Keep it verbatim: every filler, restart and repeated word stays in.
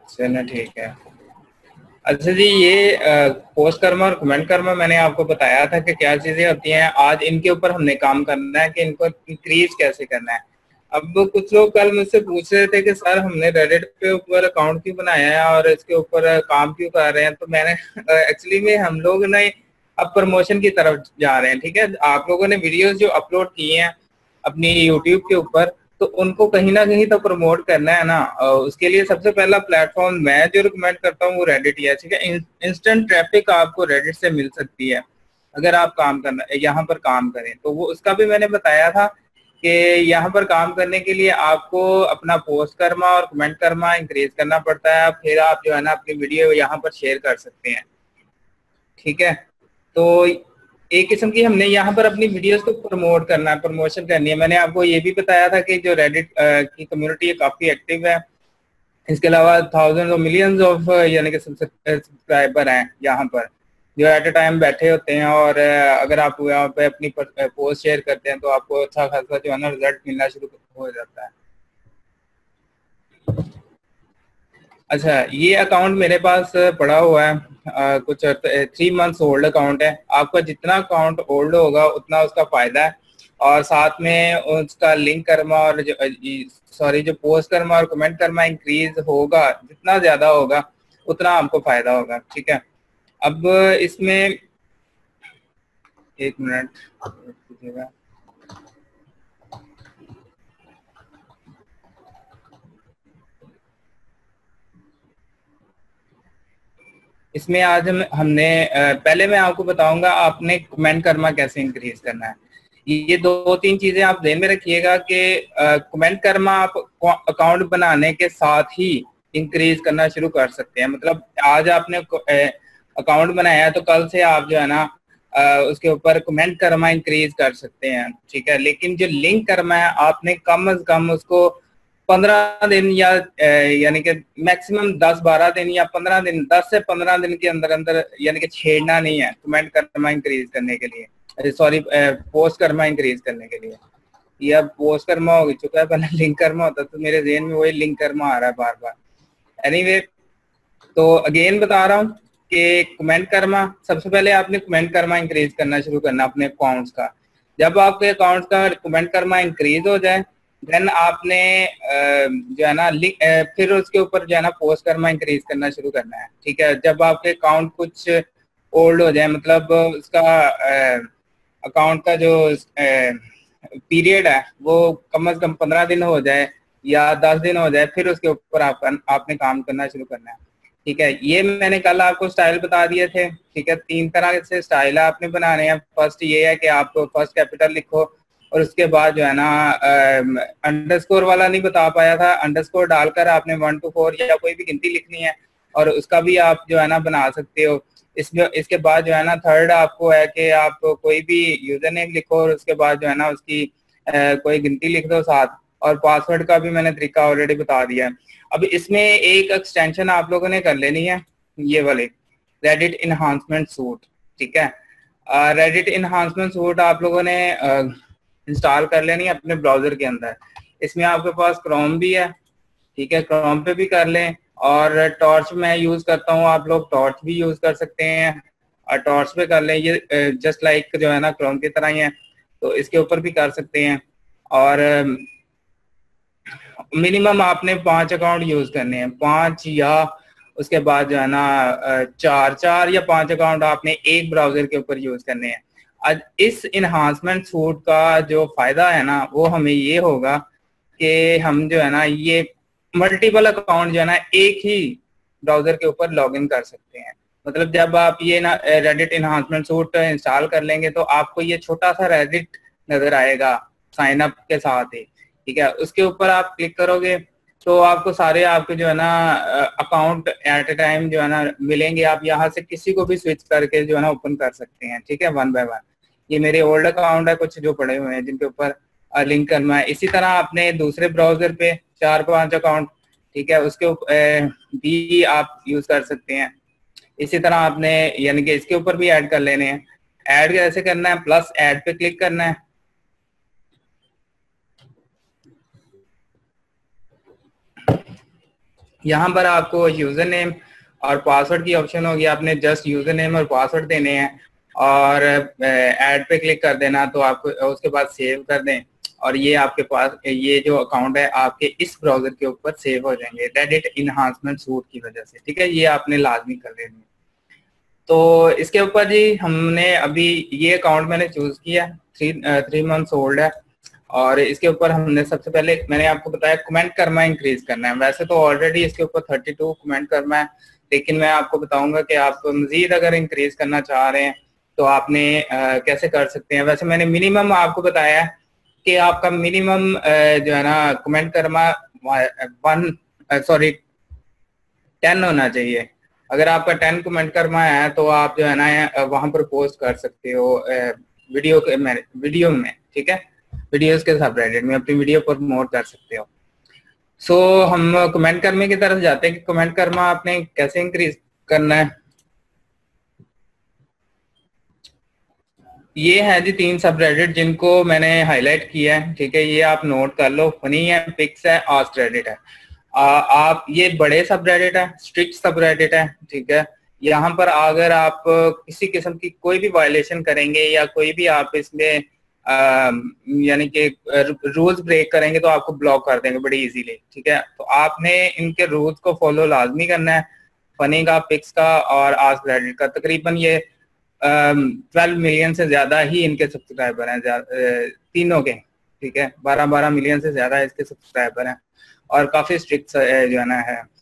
चलो ठीक है। अच्छा जी, ये पोस्ट कर्मा और कमेंट कर्मा मैंने आपको बताया था कि क्या चीजें होती हैं। आज इनके ऊपर हमने काम करना है कि इनको इंक्रीज कैसे करना है। अब कुछ लोग कल मुझसे पूछ रहे थे कि सर हमने रेडिट पे ऊपर अकाउंट क्यों बनाया है और इसके ऊपर काम क्यों कर रहे हैं। तो मैंने एक्चुअली में हम लोग ना अब प्रमोशन की तरफ जा रहे हैं। ठीक है, आप लोगों ने वीडियोस जो अपलोड किए हैं अपनी यूट्यूब के ऊपर, तो उनको कहीं ना कहीं तो प्रमोट करना है ना। उसके लिए सबसे पहला प्लेटफॉर्म मैं जो रिकमेंड करता हूँ वो रेडिट ही है। ठीक है, इंस्टेंट ट्रैफिक आपको रेडिट से मिल सकती है अगर आप काम करना यहाँ पर काम करें। तो वो उसका भी मैंने बताया था कि यहाँ पर काम करने के लिए आपको अपना पोस्ट कर्मा और कमेंट कर्मा इंक्रीज करना पड़ता है, फिर आप जो है ना अपनी वीडियो यहाँ पर शेयर कर सकते हैं। ठीक है, तो एक किस्म की हमने यहाँ पर अपनी वीडियोस को प्रमोट करना है, प्रमोशन करनी है। मैंने आपको ये भी बताया था कि जो रेडिट की कम्युनिटी है काफी एक्टिव है। इसके अलावा थाउजेंड और मिलियंस ऑफ यानी कि सब्सक्राइबर हैं यहाँ पर जो एट ए टाइम बैठे होते हैं, और अगर आप यहाँ पे अपनी पोस्ट शेयर करते हैं तो आपको अच्छा खासा जो है ना रिजल्ट मिलना शुरू हो जाता है। अच्छा, ये अकाउंट मेरे पास पड़ा हुआ है, आ, कुछ थ्री मंथ्स ओल्ड अकाउंट है। आपका जितना अकाउंट ओल्ड होगा उतना उसका फायदा है, और साथ में उसका लिंक कर्मा और जो सॉरी जो पोस्ट कर्मा और कमेंट कर्मा इंक्रीज होगा, जितना ज्यादा होगा उतना आपको फायदा होगा। ठीक है, अब इसमें एक मिनट कीजिएगा। इसमें आज हम हमने पहले मैं आपको बताऊंगा आपने कमेंट कर्मा कैसे इंक्रीज करना है। ये दो तीन चीजें आप ध्यान में रखिएगा कि कमेंट कर्मा आप अकाउंट बनाने के साथ ही इंक्रीज करना शुरू कर सकते हैं। मतलब आज आपने अकाउंट बनाया है तो कल से आप जो है ना उसके ऊपर कमेंट कर्मा इंक्रीज कर सकते हैं। ठीक है, लेकिन जो लिंक कर्मा है आपने कम अज कम उसको पंद्रह दिन या यानी कि मैक्सिमम दस बारह दिन या पंद्रह दिन दस से पंद्रह दिन के अंदर अंदर यानी कि छेड़ना नहीं है कमेंट कर्मा इंक्रीज करने के लिए, सॉरी पोस्ट कर्मा इंक्रीज करने के लिए। ये अब पोस्ट कर्मा हो चुका है, पहले लिंक कर्मा होता तो मेरे ज़हन में वही लिंक कर्मा आ रहा है बार बार। एनीवे, तो अगेन बता रहा हूँ कि कमेंट कर्मा सबसे पहले आपने कमेंट कर्मा इंक्रीज करना शुरू करना अपने अकाउंट्स का। जब आपके अकाउंट्स का कमेंट कर्मा इंक्रीज हो जाए देन आपने जो है ना फिर उसके ऊपर जो है ना पोस्ट कर्मा इंक्रीज करना शुरू करना है। ठीक है, जब आपके अकाउंट कुछ ओल्ड हो जाए, मतलब उसका अकाउंट का जो पीरियड है वो कम से कम पंद्रह दिन हो जाए या दस दिन हो जाए, फिर उसके ऊपर आप, आपने काम करना शुरू करना है। ठीक है, ये मैंने कल आपको स्टाइल बता दिए थे। ठीक है, तीन तरह से स्टाइल आपने बनाने हैं। फर्स्ट ये है कि आप फर्स्ट कैपिटल लिखो और उसके बाद जो है ना अंडरस्कोर वाला नहीं बता पाया था, अंडरस्कोर डालकर आपने वन टू फोर या कोई भी गिनती लिखनी है और उसका भी आप जो है ना बना सकते हो। इसमें इसके बाद जो है ना थर्ड आपको है कि आप कोई भी यूजर नेम लिखो और उसके बाद जो है ना उसकी आ, कोई गिनती लिख दो साथ, और पासवर्ड का भी मैंने तरीका ऑलरेडी बता दिया है। अब इसमें एक एक्सटेंशन आप लोगों ने कर लेनी है, ये वाले रेडिट इनहांसमेंट सूट। ठीक है, रेडिट इनहांसमेंट सूट आप लोगों ने इंस्टॉल कर लेनी है अपने ब्राउजर के अंदर। इसमें आपके पास क्रोम भी है। ठीक है, क्रोम पे भी कर लें, और टॉर्च मैं यूज करता हूँ, आप लोग टॉर्च भी यूज कर सकते हैं और टॉर्च पे कर लें। ये जस्ट लाइक जो है ना क्रोम की तरह ही है, तो इसके ऊपर भी कर सकते हैं। और मिनिमम आपने पांच अकाउंट यूज करने हैं, पांच या उसके बाद जो है ना चार चार या पांच अकाउंट आपने एक ब्राउजर के ऊपर यूज करने हैं। आज इस इनहांसमेंट सूट का जो फायदा है ना वो हमें ये होगा कि हम जो है ना ये मल्टीपल अकाउंट जो है ना एक ही ब्राउजर के ऊपर लॉगिन कर सकते हैं। मतलब जब आप ये ना रेडिट इनहांसमेंट सूट इंस्टॉल कर लेंगे तो आपको ये छोटा सा रेडिट नजर आएगा साइन अप के साथ ही। ठीक है, उसके ऊपर आप क्लिक करोगे तो आपको सारे आपके जो है ना अकाउंट एट ए टाइम जो है ना मिलेंगे। आप यहाँ से किसी को भी स्विच करके जो है ना ओपन कर सकते हैं। ठीक है, वन बाय वन। ये मेरे ओल्ड अकाउंट है कुछ जो पड़े हुए हैं जिनके ऊपर लिंक करना है। इसी तरह आपने दूसरे ब्राउजर पे चार पांच अकाउंट, ठीक है, उसके ऊपर भी आप यूज कर सकते हैं। इसी तरह आपने यानी कि इसके ऊपर भी ऐड कर लेने हैं। ऐड कैसे करना है, प्लस ऐड पे क्लिक करना है। यहाँ पर आपको यूजर नेम और पासवर्ड की ऑप्शन होगी, आपने जस्ट यूजर नेम और पासवर्ड देने हैं और ऐड पे क्लिक कर देना, तो आपको उसके बाद सेव कर दें और ये आपके पास ये जो अकाउंट है आपके इस ब्राउजर के ऊपर सेव हो जाएंगे रेडिट इनहांसमेंट सूट की वजह से। ठीक है, ये आपने लाजमी कर लेनी। तो इसके ऊपर जी हमने अभी ये अकाउंट मैंने चूज किया, थ्री थ्री मंथ्स ओल्ड है और इसके ऊपर हमने सबसे पहले मैंने आपको बताया कमेंट कर्मा इंक्रीज करना है। वैसे तो ऑलरेडी इसके ऊपर थर्टी टू कमेंट कर्मा है, लेकिन मैं आपको बताऊंगा कि आप मजीद अगर इंक्रीज करना चाह रहे हैं तो आपने आ, कैसे कर सकते हैं। वैसे मैंने मिनिमम आपको बताया है कि आपका मिनिमम जो है ना comment karma one sorry ten होना चाहिए। अगर आपका टेन कमेंट कर्मा है तो आप जो है ना वहां पर पोस्ट कर सकते हो वीडियो के में वीडियो में। ठीक है, वीडियोस के सब रेडिट में अपनी वीडियो प्रमोट कर सकते हो। सो so, हम कमेंट कर्मे की तरफ जाते हैं कि कमेंट कर्मा आपने कैसे इंक्रीज करना है। ये है जी तीन सब रेडिट जिनको मैंने हाईलाइट किया है। ठीक है, ये आप नोट कर लो, फनी है, पिक्स है, आस्क रेडिट है। आ, आप ये बड़े सब रेडिट है, स्ट्रिक्ट सब रेडिट है। ठीक है, यहाँ पर अगर आप किसी किस्म की कोई भी वायलेशन करेंगे या कोई भी आप इसमें यानी कि रूल्स ब्रेक करेंगे तो आपको ब्लॉक कर देंगे बड़ी इजीली। ठीक है, तो आपने इनके रूल्स को फॉलो लाजमी करना है, फनी का, पिक्स का और आस्क रेडिट का। तकरीबन ये ट्वेल्व मिलियन से ज्यादा ही इनके सब्सक्राइबर हैं तीनों के। ठीक है, बारह बारह मिलियन से ज्यादा इसके सब्सक्राइबर हैं और काफी स्ट्रिक्ट जो है ना है